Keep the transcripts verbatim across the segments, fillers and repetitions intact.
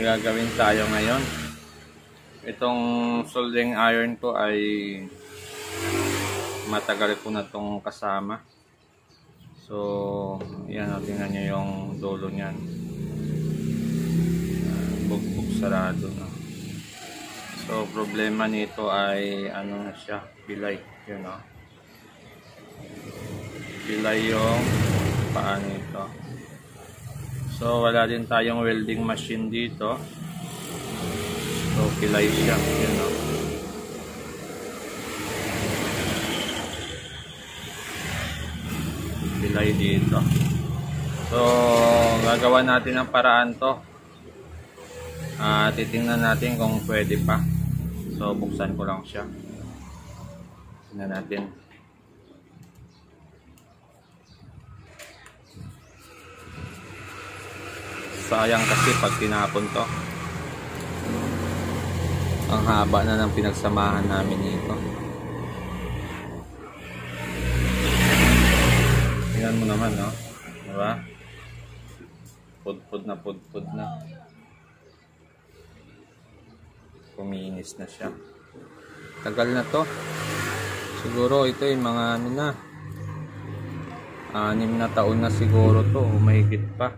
gagawin tayo ngayon. Itong soldering iron ko ay matagal ko na itong kasama. So yan, tingnan nyo yung dulo nyan, bugbog sarado na. So problema nito ay ano na siya, pilay. Yun o, pilay yung paa nito. So wala din tayong welding machine dito. So pilay siya. Yun o, pilay dito. So gagawa natin ng paraan to. Uh, titingnan natin kung pwede pa. So buksan ko lang siya. Tingnan natin. Sayang kasi pag tinapon to. Ang haba na ng pinagsamahan namin nito. Tingnan mo naman, no? Diba? Pud-pud na pud-pud na. Kuminis na siya. Tagal na to. Siguro ito yung mga ano na, anim na taon na siguro to, o mahigit pa.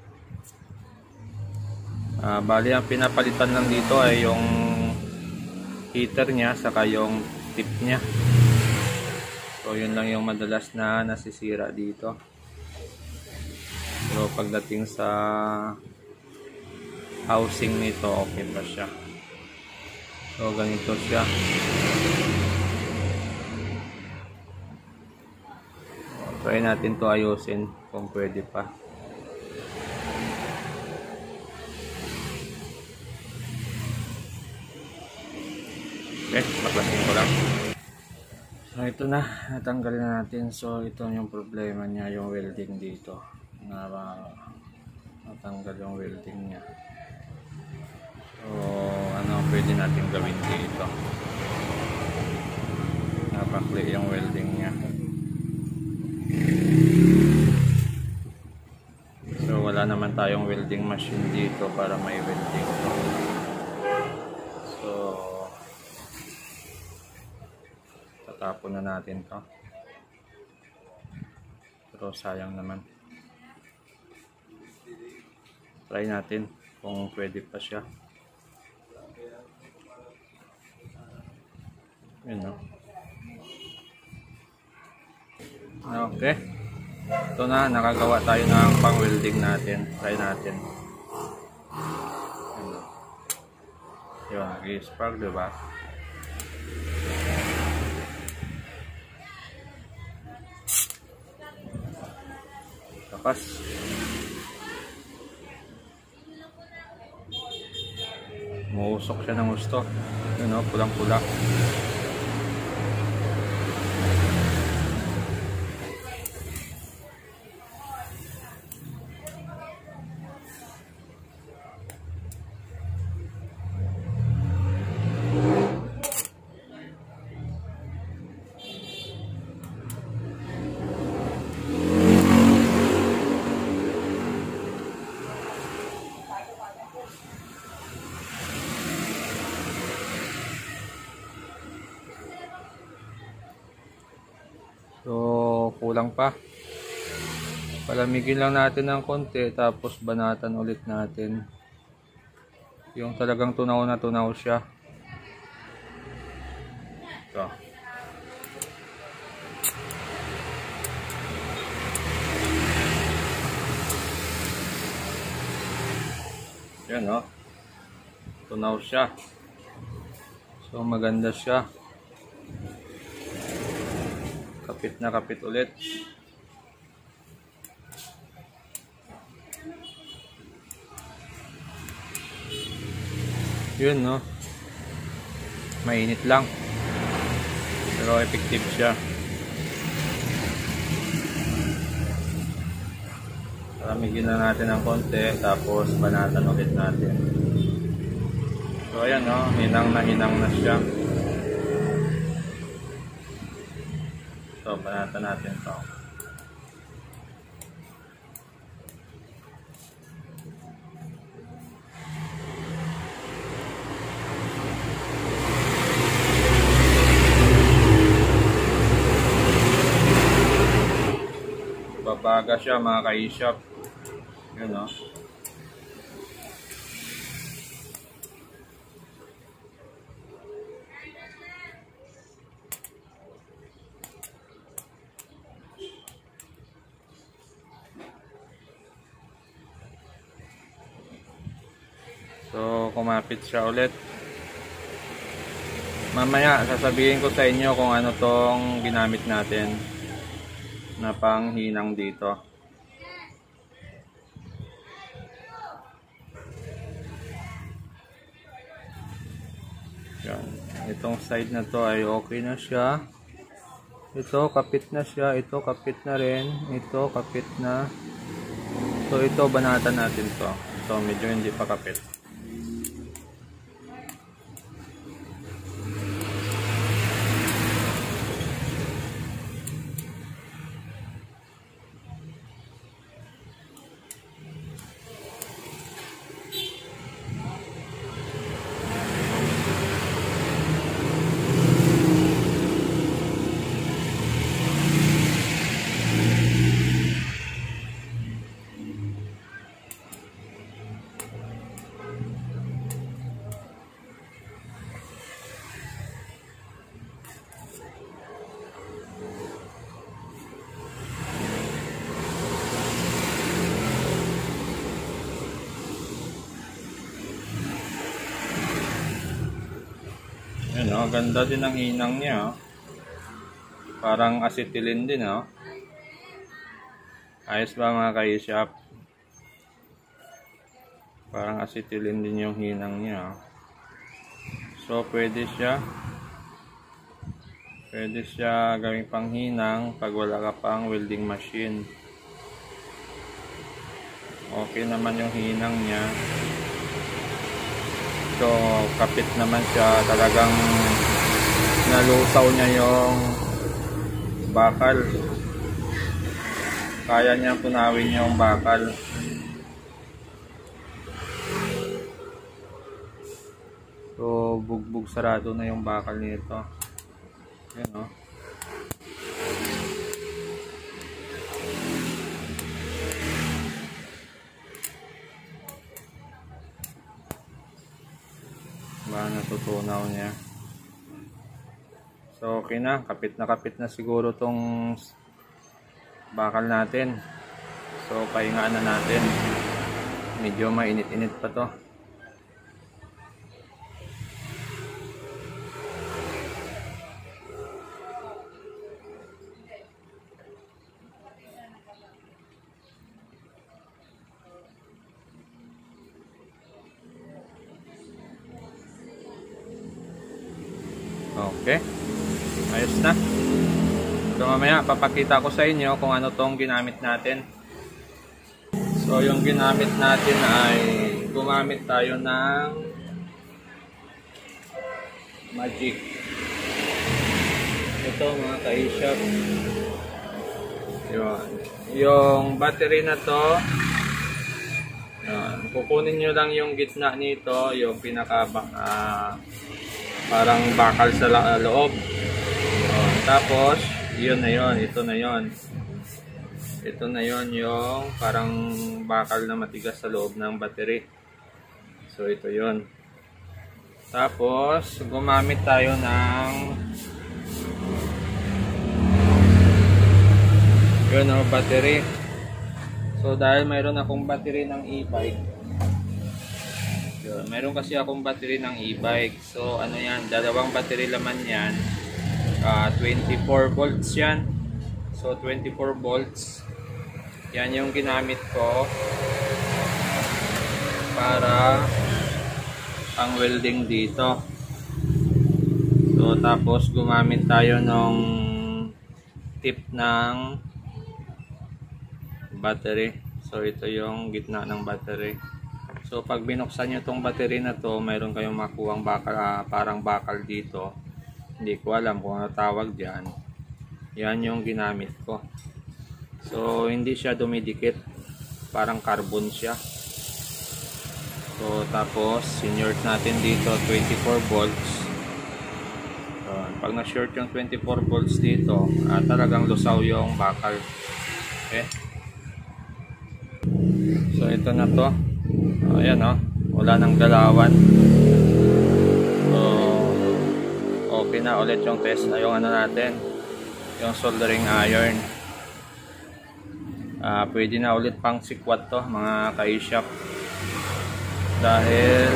Uh, bali ang pinapalitan lang dito ay yung heater niya saka yung tip niya. So yun lang yung madalas na nasisira dito. Pero pagdating sa housing nito, okay pa siya. So ganito siya. Try natin to ayusin kung pwede pa. Okay, baklasin ko lang. So ito na, natanggal na natin. So ito yung problema niya, yung welding dito. Na natanggal yung welding niya. So ano pwede natin gawin dito? Napakli yung welding niya. So wala naman tayong welding machine dito para may welding. So tatapon na natin to. Pero sayang naman. Try natin kung pwede pa siya. Yun, no? Okay. Ito na, nakagawa tayo ng pang welding natin. Try natin. Yun, nag-spark, diba? Tapos muusok siya ng gusto. Yun, no? Pulang-pula. So kulang pa. Palamigin lang natin ng konti, tapos banatan ulit natin. Yung talagang tunaw na tunaw siya. Ito. Yan, oh. Tunaw siya. So maganda siya. Kapit na kapit ulit. Yun, no? Mainit lang. Pero effective siya. Palamigin na natin ng konti, tapos banatan ulit natin. So ayan, no? Hinang na hinang na siya. So banatan natin to. Maaga siya mga ka-e-shop. Yun o. So, kumapit siya ulit. Mamaya, sasabihin ko sa inyo kung ano tong ginamit natin na panghinang dito. Yan. Itong side na to ay okay na siya. Ito, kapit na siya. Ito, kapit na rin. Ito, kapit na. So, ito, banatan natin to. So, medyo hindi pa kapit. Yan o, ganda din ang hinang niya. Oh. Parang acetylene din. Oh. Ayos ba mga ka-e-shop? Parang acetylene din yung hinang niya. Oh. So pwede siya. Pwede siya gawing panghinang pag wala ka pang welding machine. Okay naman yung hinang niya. So, kapit naman siya. Talagang nalusaw niya yung bakal. Kaya niya punawin yung bakal. So, bugbog sarado na yung bakal nito. Yan o. Ba, natutunaw niya. So okay na, kapit na kapit na siguro tong bakal natin. So pahingaan na natin. Medyo mainit-init pa to. Okay, ayos na. So mamaya papakita ko sa inyo kung ano tong ginamit natin. So yung ginamit natin ay gumamit tayo ng Magic. Ito mga ka-e-shop. Yun. Yung battery na to, yun. Kukunin nyo lang yung gitna nito, yung pinaka uh, parang bakal sa loob. So, tapos yun na yun, ito na yun. Ito na yun yung parang bakal na matigas sa loob ng battery. So ito yun. Tapos gumamit tayo ng yun o, battery. So dahil mayroon akong battery ng e-bike, yun, meron kasi akong battery ng e-bike. So ano yan, dalawang battery laman yan. uh, twenty-four volts yan. So twenty-four volts. Yan yung ginamit ko para ang welding dito. So tapos gumamit tayo ng tip ng battery. So ito yung gitna ng battery. So pag binuksan nyo itong battery na to, mayroon kayong makuhang bakal, uh, parang bakal dito. Hindi ko alam kung ano tawag dyan. Yan yung ginamit ko. So hindi siya dumidikit, parang carbon siya. So tapos sinort natin dito twenty-four volts. So, pag na-short yung twenty-four volts dito, uh, talagang lusaw yung bakal. Okay. So ito na to. Oh, ayan oh. Wala nang galawan. So okay na ulit yung test. Yung ano natin. Yung soldering iron. Uh, pwede na ulit pang sikwat to mga ka-e-shop. Dahil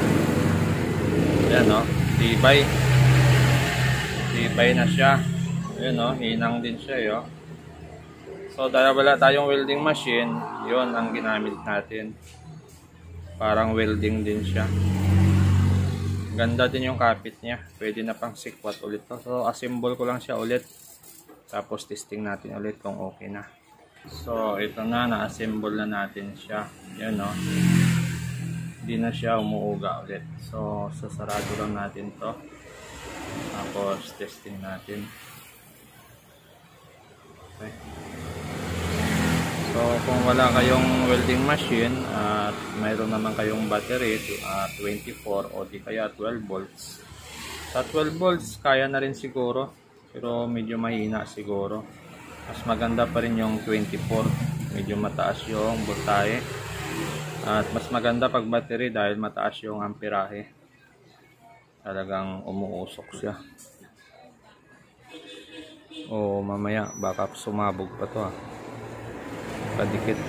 ayan oh. Tibay. Tibay na siya. Ayan oh. Hinang din siya eh, oh. So dahil wala tayong welding machine, yun ang ginamit natin. Parang welding din siya. Ganda din yung kapit niya. Pwede na pang sikwat ulit to. So assemble ko lang siya ulit. Tapos testing natin ulit kung okay na. So ito na, na-assemble na natin siya. Yan o. Hindi na siya umuuga ulit. So sasarado lang natin to. Tapos testing natin. Okay. So kung wala kayong welding machine at mayroon naman kayong battery at uh, twenty-four o di kaya twelve volts. Sa twelve volts kaya na rin siguro, pero medyo mahina siguro. Mas maganda pa rin yung twenty-four, medyo mataas yung voltahe. At mas maganda pag battery dahil mataas yung amperahe. Talagang umuusok siya. O mamaya baka sumabog pa to ah. Kadikit.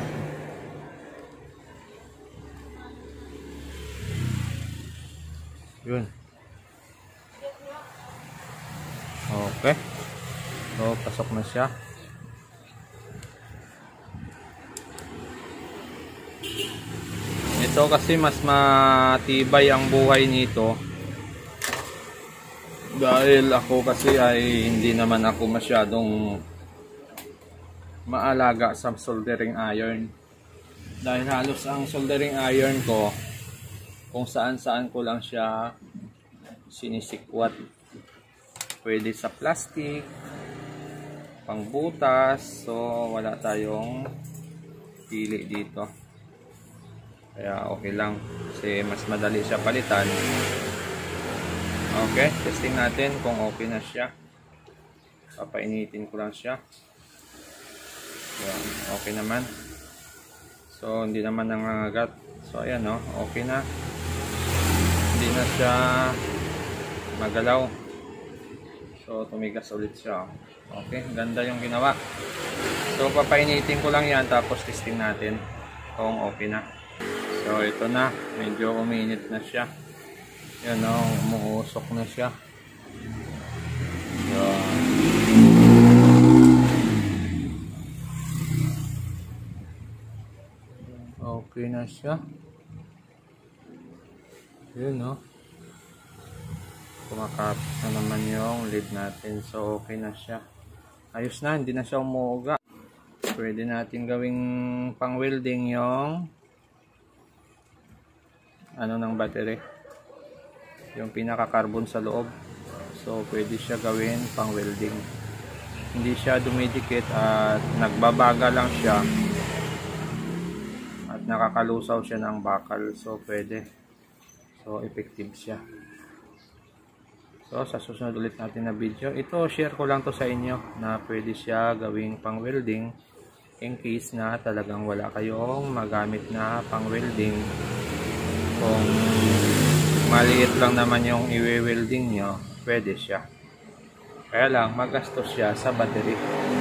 Yun. Okay. So pasok na siya. Ito kasi mas matibay ang buhay nito. Dahil ako kasi ay hindi naman ako masyadong maalaga sa soldering iron. Dahil halos ang soldering iron ko kung saan saan ko lang siya sinisikwat. Pwede sa plastic, pangbutas, so wala tayong pili dito. Kaya okay lang kasi mas madali siya palitan. Okay, testing natin kung okay na siya. Papainitin ko lang siya. Yan, okay naman. So hindi naman nangangagat. So ayan o, oh, okay na. Hindi na siya magalaw. So tumigas ulit siya. Okay, ganda yung ginawa. So papainitin ko lang yan tapos testing natin kung okay na. So ito na, medyo uminit na siya. Yan o, oh, umuusok na siya. Yan. Okay na siya. Yun no. Kumakapit na naman yung lid natin. So okay na siya. Ayos na, hindi na siya umuuga. Pwede natin gawing pang welding yung ano ng battery. Yung pinaka carbon sa loob. So pwede siya gawin pang welding. Hindi siya dumidikit at nagbabaga lang siya. Nakakalusaw siya ng bakal, so pwede. So effective siya. So sa susunod ulit natin na video, ito share ko lang to sa inyo na pwede siya gawing pang welding in case na talagang wala kayong magamit na pang welding. Kung maliit lang naman yung i-welding nyo, pwede siya. Kaya lang magastos siya sa battery.